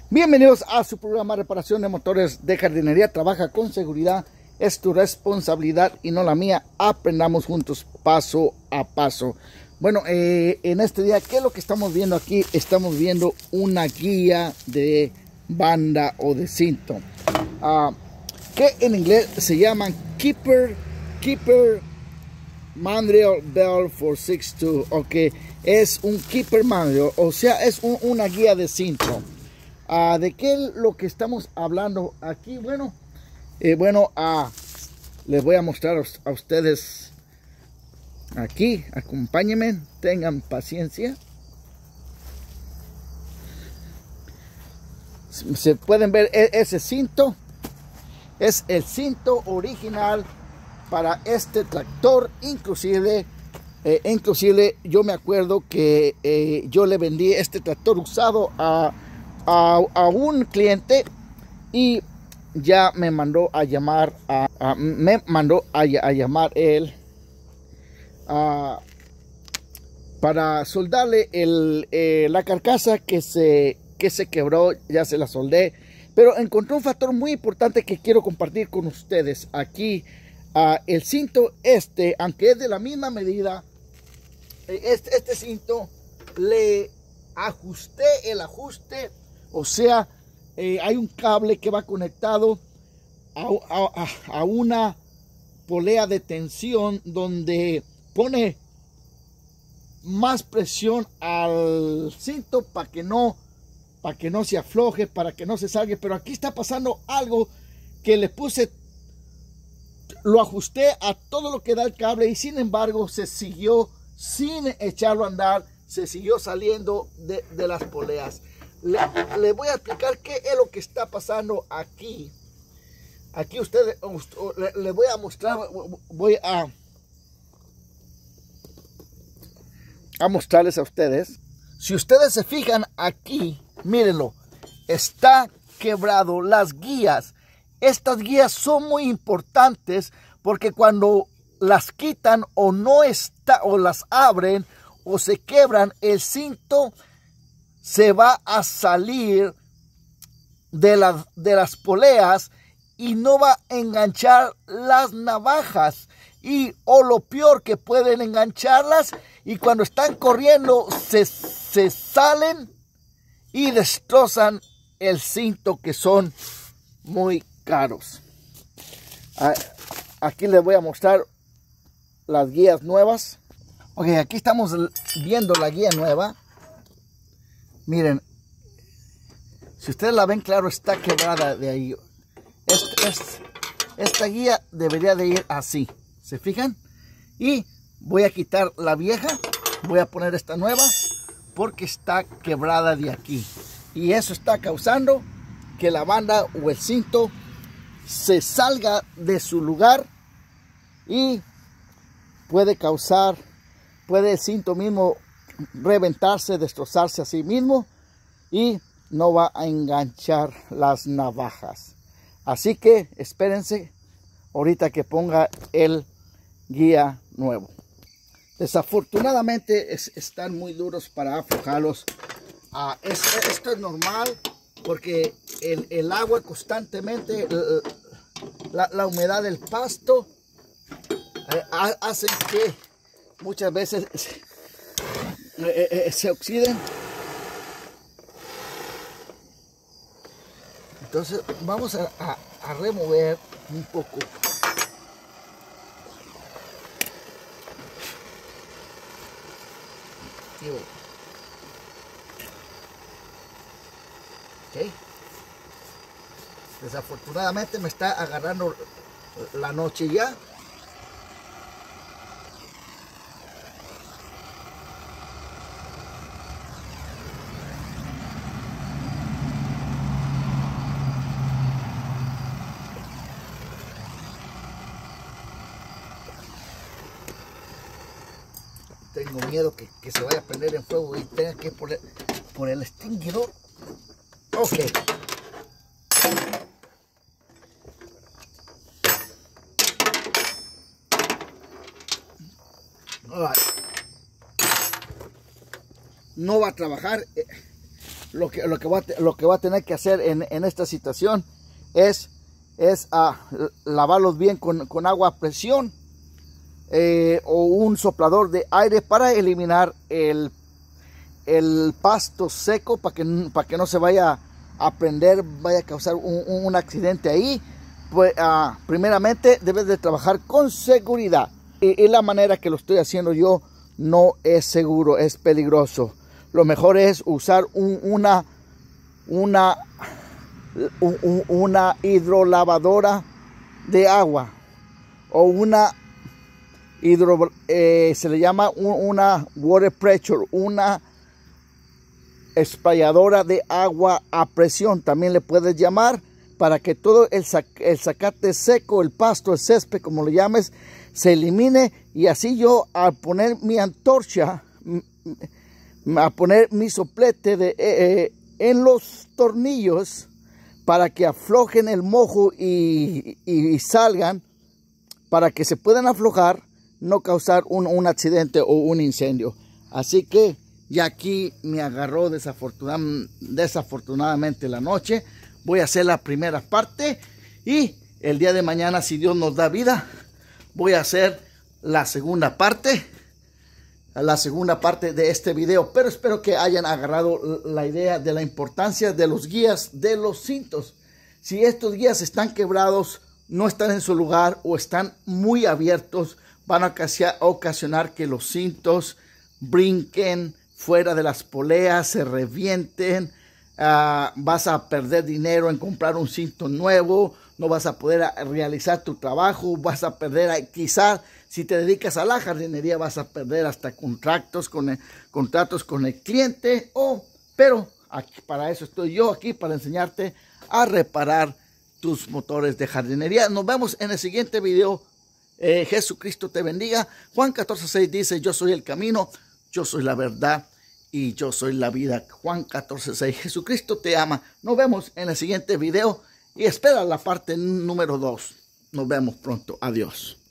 Bienvenidos a su programa Reparación de Motores de Jardinería. Trabaja con seguridad, es tu responsabilidad y no la mía. Aprendamos juntos paso a paso. Bueno, en este día, ¿qué es lo que estamos viendo aquí? Estamos viendo una guía de banda o de cinto, que en inglés se llaman Keeper Manual Belt for 6'2", o que es un Keeper Manual, o sea, es una guía de cinto. ¿De qué es lo que estamos hablando aquí? Bueno, les voy a mostrar a ustedes aquí. Acompáñenme, tengan paciencia. Se pueden ver ese cinto. Es el cinto original para este tractor. Inclusive yo me acuerdo que yo le vendí este tractor usado a un cliente y ya me mandó a llamar él para soldarle la carcasa que se quebró. Ya se la soldé, pero encontré un factor muy importante que quiero compartir con ustedes aquí. El cinto aunque es de la misma medida, este cinto le ajusté el ajuste. O sea, hay un cable que va conectado a una polea de tensión donde pone más presión al cinto para que no se afloje, para que no se salga. Pero aquí está pasando algo que le puse, lo ajusté a todo lo que da el cable y sin embargo se siguió sin echarlo a andar, se siguió saliendo de las poleas. Le voy a explicar qué es lo que está pasando aquí. Aquí ustedes, le voy a mostrar, voy a mostrarles a ustedes. Si ustedes se fijan aquí, mírenlo, está quebrado. Las guías, estas guías son muy importantes porque cuando las quitan o las abren o se quebran, el cinto se va a salir de las poleas y no va a enganchar las navajas, o lo peor, que pueden engancharlas y cuando están corriendo se salen y destrozan el cinto, que son muy caros. Aquí les voy a mostrar las guías nuevas. Ok, aquí estamos viendo la guía nueva. Miren, si ustedes la ven claro, está quebrada de ahí. Esta guía debería de ir así, ¿se fijan? Y voy a quitar la vieja, voy a poner esta nueva porque está quebrada de aquí. Y eso está causando que la banda o el cinto se salga de su lugar y puede el cinto mismo reventarse, destrozarse a sí mismo y no va a enganchar las navajas. Así que espérense ahorita que ponga el guía nuevo. Desafortunadamente están muy duros para aflojarlos. Esto es normal porque el agua constantemente, la humedad del pasto hace que muchas veces se oxiden. Entonces vamos a remover un poco. Okay. Desafortunadamente me está agarrando la noche ya. Tengo miedo que se vaya a prender en fuego y tenga que poner por el extinguidor. Ok. No va a trabajar. lo que va a tener que hacer en esta situación es lavarlos bien con agua a presión o un soplador de aire para eliminar el pasto seco, para que no se vaya a prender, vaya a causar un accidente ahí. Pues primeramente debes de trabajar con seguridad, y la manera que lo estoy haciendo yo no es seguro, es peligroso. Lo mejor es usar una hidrolavadora de agua o una se le llama una water pressure, una esprayadora de agua a presión, también le puedes llamar, para que todo el zacate seco, el pasto, el césped, como lo llames, se elimine. Y así yo, al poner mi antorcha, a poner mi soplete en los tornillos para que aflojen el mojo y salgan, para que se puedan aflojar, no causar un accidente o un incendio. Así que ya aquí me agarró desafortunadamente la noche. Voy a hacer la primera parte y el día de mañana, si Dios nos da vida, voy a hacer la segunda parte de este video. Pero espero que hayan agarrado la idea de la importancia de los guías de los cintos. Si estos guías están quebrados, no están en su lugar o están muy abiertos, van a ocasionar que los cintos brinquen fuera de las poleas, se revienten. Vas a perder dinero en comprar un cinto nuevo, no vas a poder realizar tu trabajo, vas a perder, quizás si te dedicas a la jardinería, vas a perder hasta contratos con el cliente. Pero aquí, para eso estoy yo aquí, para enseñarte a reparar tus motores de jardinería. Nos vemos en el siguiente video. Jesucristo te bendiga. Juan 14:6 dice: yo soy el camino, yo soy la verdad y yo soy la vida. Juan 14:6. Jesucristo te ama. Nos vemos en el siguiente video y espera la parte número 2. Nos vemos pronto. Adiós.